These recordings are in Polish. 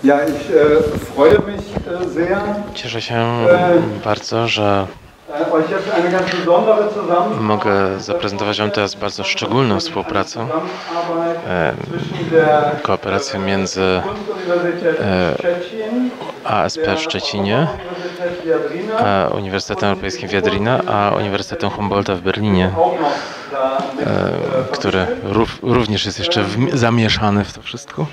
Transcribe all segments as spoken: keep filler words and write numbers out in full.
Ja, ich äh, freue mich äh, sehr. Cieszę się bardzo, że mogę zaprezentować Wam teraz bardzo szczególną współpracę, e, kooperację między e, A S P w Szczecinie, a Uniwersytetem Europejskim Wiedrina, a Uniwersytetem Humboldta w Berlinie, e, który rów, również jest jeszcze w, zamieszany w to wszystko.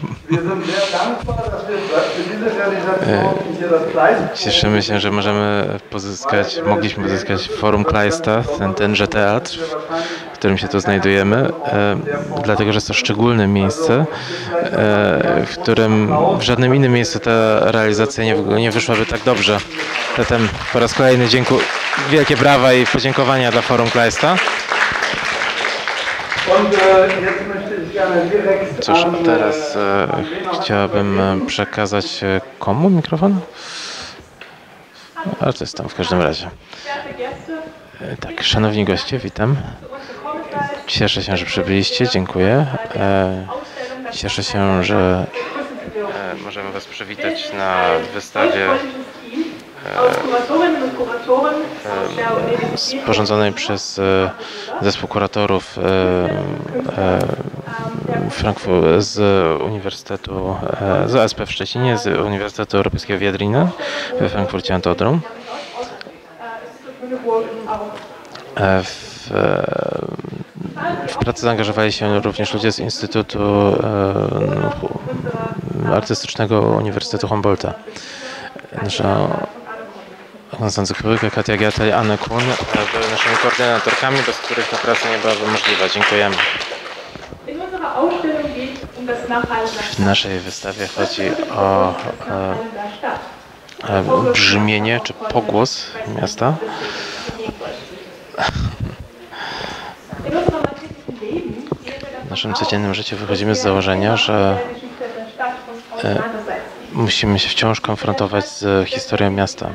E, cieszymy się, że możemy pozyskać, mogliśmy pozyskać Forum Kleista, ten, tenże teatr, w którym się tu znajdujemy, e, dlatego, że jest to szczególne miejsce, e, w którym w żadnym innym miejscu ta realizacja nie, nie wyszłaby tak dobrze. Zatem po raz kolejny dziękuję, wielkie brawa i podziękowania dla Forum Kleista. Cóż, teraz e, chciałabym przekazać e, komu mikrofon? Ale to jest tam w każdym razie. E, tak, szanowni goście, witam. Cieszę się, że przybyliście, dziękuję. E, cieszę się, że e, możemy Was przywitać na wystawie e, sporządzonej przez e, zespół kuratorów e, e, Frankfurt, z Uniwersytetu, e, z A S P w Szczecinie, z Uniwersytetu Europejskiego Wiedrina we Frankfurcie nad Odrą. E, w, e, w pracę zaangażowali się również ludzie z Instytutu e, Artystycznego Uniwersytetu Humboldta. Nasza Konstancja Kubryka, Katia Giata i Anna Kuhn były naszymi koordynatorkami, bez których ta praca nie byłaby możliwa. Dziękujemy. W naszej wystawie chodzi o e, e, brzmienie czy pogłos miasta. W naszym codziennym życiu wychodzimy z założenia, że e, musimy się wciąż konfrontować z historią miasta.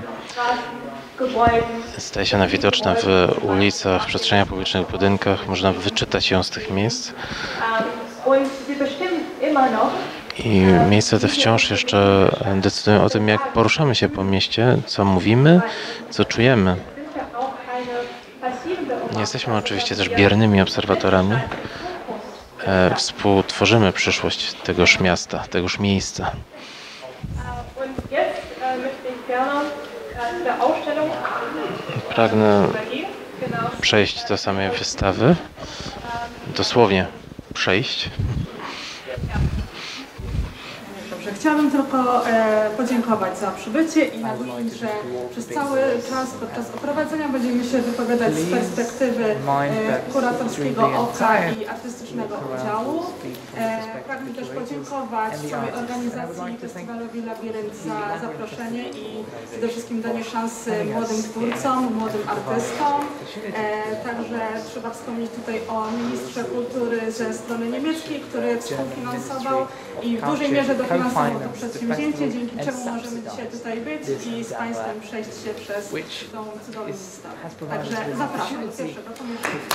Staje się ona widoczna w ulicach, w przestrzeniach publicznych, w budynkach. Można wyczytać ją z tych miejsc. I miejsca te wciąż jeszcze decydują o tym, jak poruszamy się po mieście, co mówimy, co czujemy. Nie jesteśmy oczywiście też biernymi obserwatorami. E, współtworzymy przyszłość tegoż miasta, tegoż miejsca. Pragnę przejść do samej wystawy. Dosłownie przejść. Dobrze, chciałabym tylko e, podziękować za przybycie i nadmienić, że przez cały czas podczas oprowadzenia będziemy się wypowiadać z perspektywy e, kuratorskiego oka i artystycznego oddziału. E, pragnę też podziękować całej organizacji Festiwalowi Labirynt za zaproszenie i przede wszystkim danie szansy młodym twórcom, młodym artystom. E, także trzeba wspomnieć tutaj o ministrze kultury ze strony niemieckiej, który współfinansował i w dużej mierze dofinansował to przedsięwzięcie, dzięki czemu możemy dzisiaj tutaj być i z Państwem przejść się przez tą cudowną wystawę. Także zapraszam do pierwszego pomieszczenia.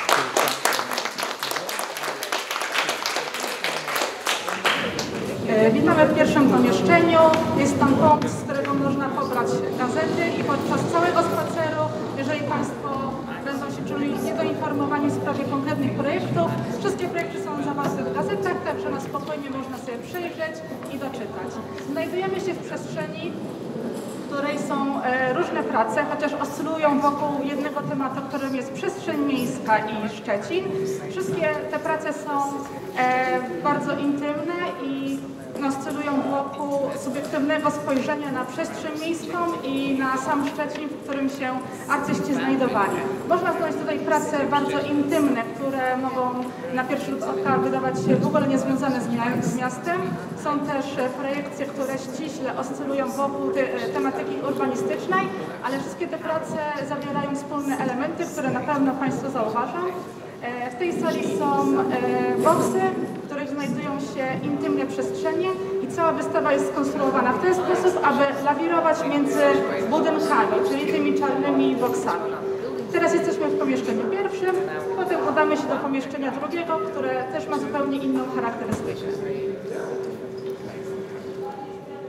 Witamy w pierwszym pomieszczeniu. Jest tam punkt, z którego można pobrać gazety i podczas całego spaceru, jeżeli Państwo będą się czuli niedoinformowani w sprawie konkretnych projektów, wszystkie projekty są zawarte w gazetach, także na spokojnie można sobie przyjrzeć i doczytać. Znajdujemy się w przestrzeni, w której są e, różne prace, chociaż oscylują wokół jednego tematu, którym jest przestrzeń miejska i Szczecin. Wszystkie te prace są e, bardzo intymne i oscylują wokół subiektywnego spojrzenia na przestrzeń miejską i na sam Szczecin, w którym się artyści znajdowali. Można znaleźć tutaj prace bardzo intymne, które mogą na pierwszy rzut oka wydawać się w ogóle niezwiązane z, mia z miastem. Są też projekcje, które ściśle oscylują wokół te tematyki urbanistycznej, ale wszystkie te prace zawierają wspólne elementy, które na pewno Państwo zauważą. W tej sali są boksy, w których znajdują się intymne przestrzenie i cała wystawa jest skonstruowana w ten sposób, aby lawirować między budynkami, czyli tymi czarnymi boksami. Teraz jesteśmy w pomieszczeniu pierwszym, potem udamy się do pomieszczenia drugiego, które też ma zupełnie inną charakterystykę.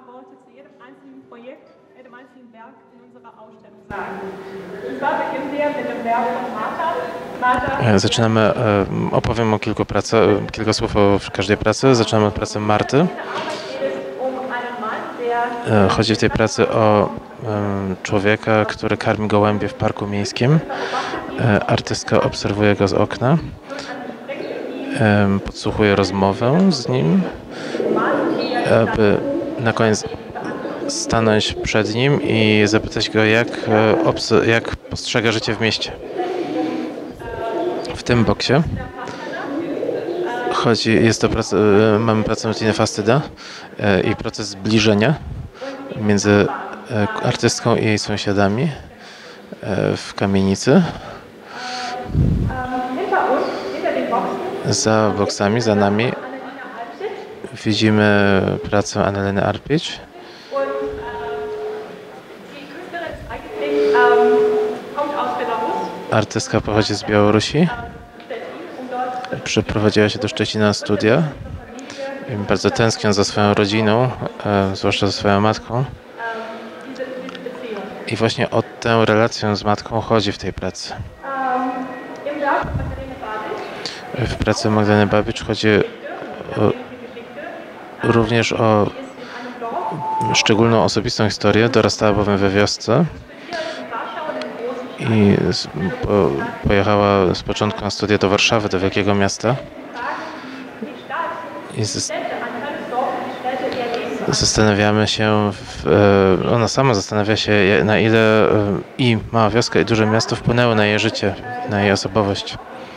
Worte zu jedem einzelnen Projekt, jedem einzelnen Werk in unserer Ausstellung sagen. Und zwar beginnen wir mit dem Werk von Marta. Marta. Zaczynamy, opowiem o kilku pracach, kilka słów o każdej pracy. Zaczynamy od pracy Marty. Chodzi w tej pracy o człowieka, który karmi gołębie w parku miejskim. Artystka obserwuje go z okna, podsłuchuje rozmowę z nim, aby na koniec stanąć przed nim i zapytać go, jak, jak postrzega życie w mieście. W tym boksie chodzi, jest to praca, mamy pracę Martiny Fastyda i proces zbliżenia między artystką i jej sąsiadami w kamienicy. Za boksami, za nami widzimy pracę Anneleny Arpich. Artystka pochodzi z Białorusi. Przeprowadziła się do Szczecina na studia. I bardzo tęsknią za swoją rodziną, e, zwłaszcza za swoją matką. I właśnie o tę relację z matką chodzi w tej pracy. W pracy Magdaleny Babicz chodzi o, również o szczególną osobistą historię. Dorastała bowiem we wiosce i z, po, pojechała z początku na studia do Warszawy, do wielkiego miasta. I z, zastanawiamy się, w, ona sama zastanawia się, na ile i mała wioska, i duże miasto wpłynęły na jej życie, na jej osobowość.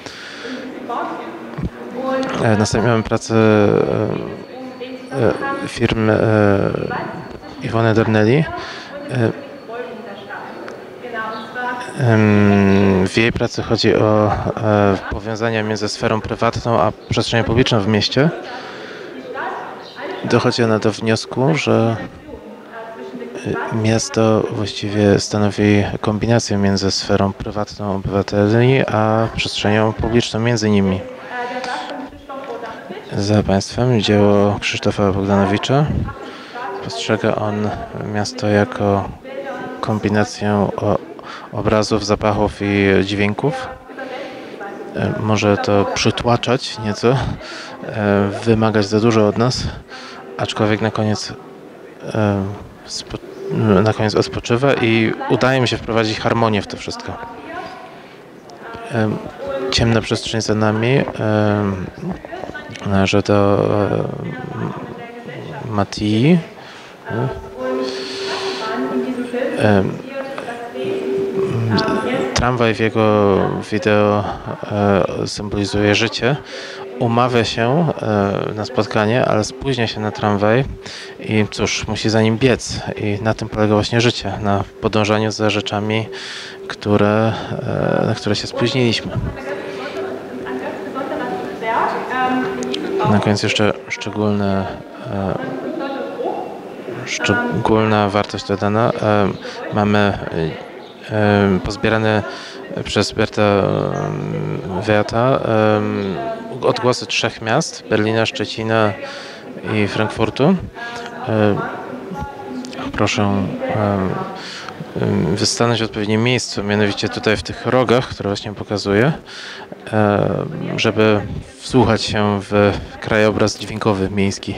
Następnie mamy pracę firmy Iwony Dornelli. W jej pracy chodzi o powiązania między sferą prywatną a przestrzenią publiczną w mieście. Dochodzi ona do wniosku, że miasto właściwie stanowi kombinację między sferą prywatną obywateli a przestrzenią publiczną między nimi. Za państwem dzieło Krzysztofa Bogdanowicza. Postrzega on miasto jako kombinację obrazów, zapachów i dźwięków. Może to przytłaczać nieco, wymagać za dużo od nas, aczkolwiek na koniec, na koniec odpoczywa i udaje mi się wprowadzić harmonię w to wszystko. Ciemna przestrzeń za nami należy do Mattii. Tramwaj w jego wideo symbolizuje życie. Umawia się na spotkanie, ale spóźnia się na tramwaj i cóż, musi za nim biec. I na tym polega właśnie życie, na podążaniu za rzeczami, które, na które się spóźniliśmy. Na koniec jeszcze szczególne, szczególna wartość dodana. Mamy pozbierane przez Berta Werta odgłosy trzech miast, Berlina, Szczecina i Frankfurtu. Proszę wystanąć w odpowiednim miejscu, mianowicie tutaj w tych rogach, które właśnie pokazuję, żeby wsłuchać się w krajobraz dźwiękowy miejski.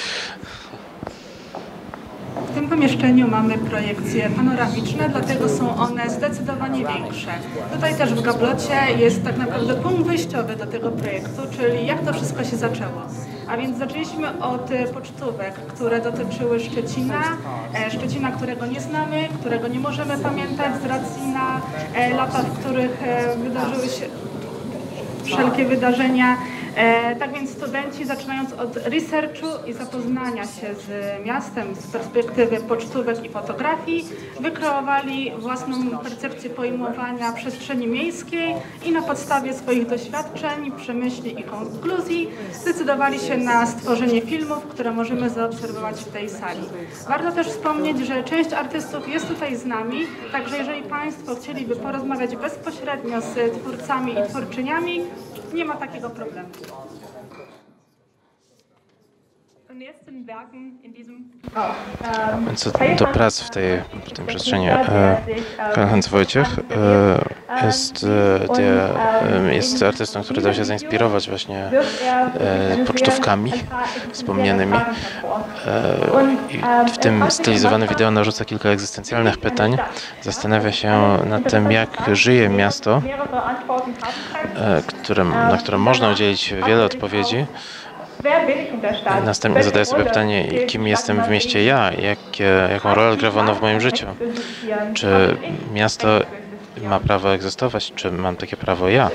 W tym pomieszczeniu mamy projekcje panoramiczne, dlatego są one zdecydowanie większe. Tutaj też w gablocie jest tak naprawdę punkt wyjściowy do tego projektu, czyli jak to wszystko się zaczęło. A więc zaczęliśmy od pocztówek, które dotyczyły Szczecina, Szczecina, którego nie znamy, którego nie możemy pamiętać z racji na lata, w których wydarzyły się wszelkie wydarzenia. E, tak więc studenci, zaczynając od researchu i zapoznania się z miastem z perspektywy pocztówek i fotografii, wykreowali własną percepcję pojmowania przestrzeni miejskiej i na podstawie swoich doświadczeń, przemyśli i konkluzji zdecydowali się na stworzenie filmów, które możemy zaobserwować w tej sali. Warto też wspomnieć, że część artystów jest tutaj z nami, także jeżeli Państwo chcieliby porozmawiać bezpośrednio z twórcami i twórczyniami, nie ma takiego problemu. Co do prac w tej, w tej przestrzeni, Karl-Heinz Wojciech jest, jest artystą, który dał się zainspirować właśnie pocztówkami wspomnianymi. I w tym stylizowane wideo narzuca kilka egzystencjalnych pytań. Zastanawia się nad tym, jak żyje miasto, którym, na które można udzielić wiele odpowiedzi. Następnie zadaję sobie pytanie, kim jestem w mieście ja, jakie, jaką rolę gra ono w moim życiu. Czy miasto ma prawo egzystować, czy mam takie prawo ja?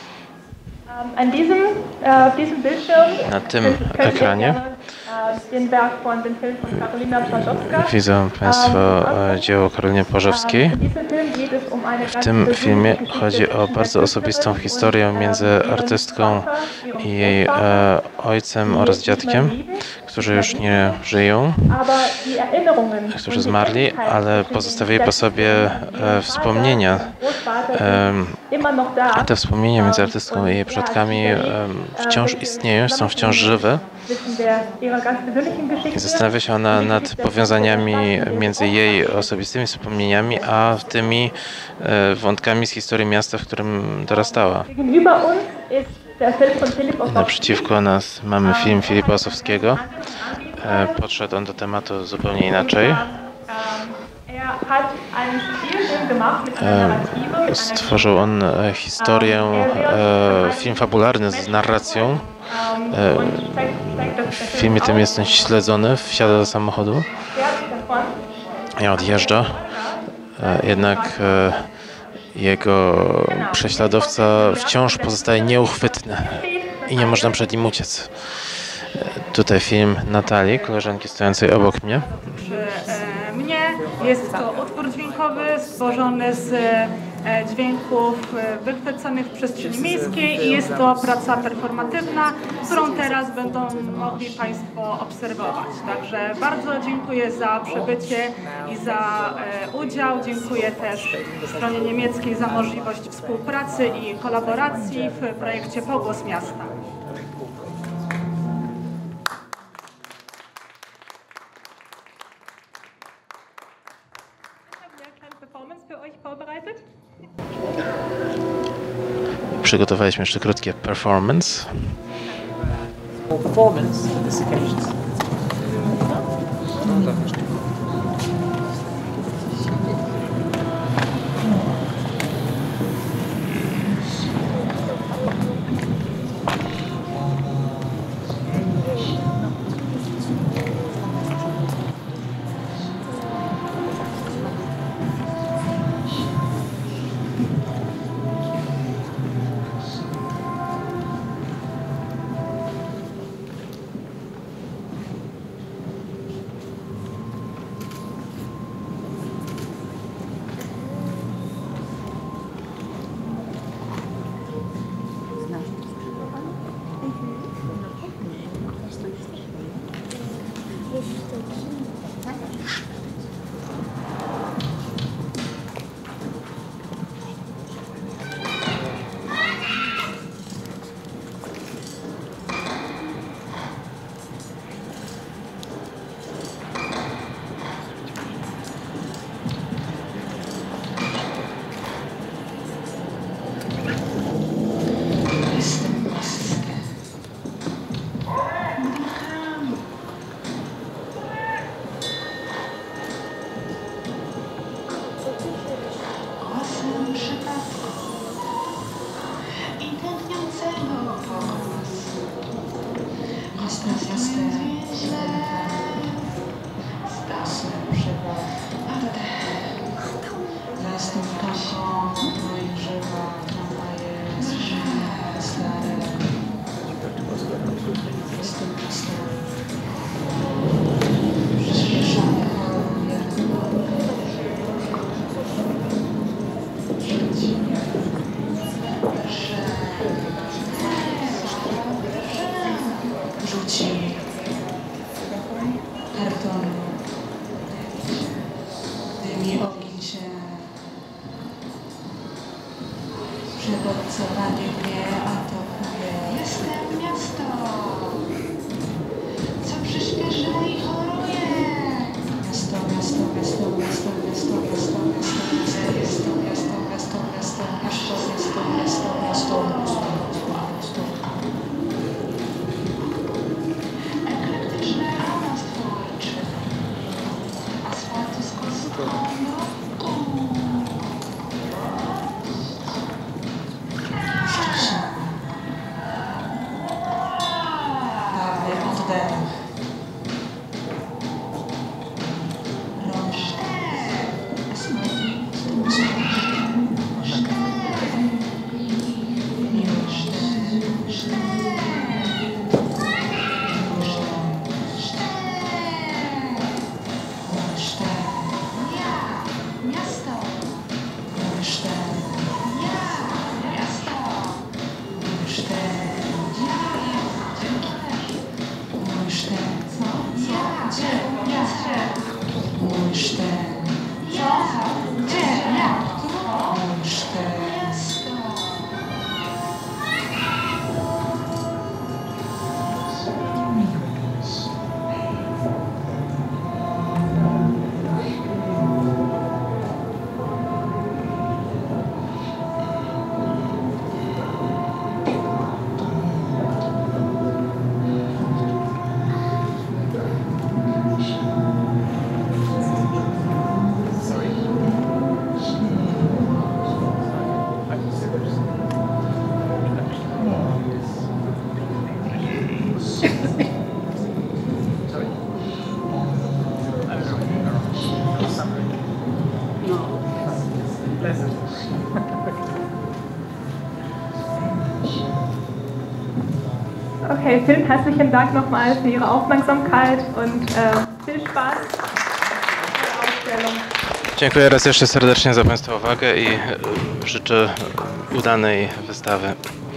Na tym ekranie widzą Państwo dzieło Karoliny Płażowskiej. W tym filmie chodzi o bardzo osobistą historię między artystką i jej ojcem oraz dziadkiem, którzy już nie żyją, którzy zmarli, ale pozostawili po sobie wspomnienia. Te wspomnienia między artystką i jej przodkami wciąż istnieją, są wciąż żywe. Zastanawia się ona nad powiązaniami między jej osobistymi wspomnieniami, a tymi wątkami z historii miasta, w którym dorastała. Naprzeciwko nas mamy film Filipa Ossowskiego. Podszedł on do tematu zupełnie inaczej. Stworzył on historię, film fabularny z narracją. W filmie tym jestem śledzony, wsiada do samochodu. Ja odjeżdża, jednak jego prześladowca wciąż pozostaje nieuchwytny i nie można przed nim uciec. Tutaj film Natalii, koleżanki stojącej obok mnie. Mnie jest to utwór dźwiękowy stworzony z dźwięków wychwyconych w przestrzeni miejskiej i jest to praca performatywna, którą teraz będą mogli Państwo obserwować. Także bardzo dziękuję za przybycie i za udział. Dziękuję też stronie niemieckiej za możliwość współpracy i kolaboracji w projekcie Pogłos Miasta. Przygotowaliśmy jeszcze krótkie performance. Performance for this occasion. Okay, vielen herzlichen Dank nochmal für Ihre Aufmerksamkeit und äh, viel Spaß bei der Ausstellung. Dziękuję raz jeszcze serdecznie za Państwa uwagę i życzę udanej wystawy.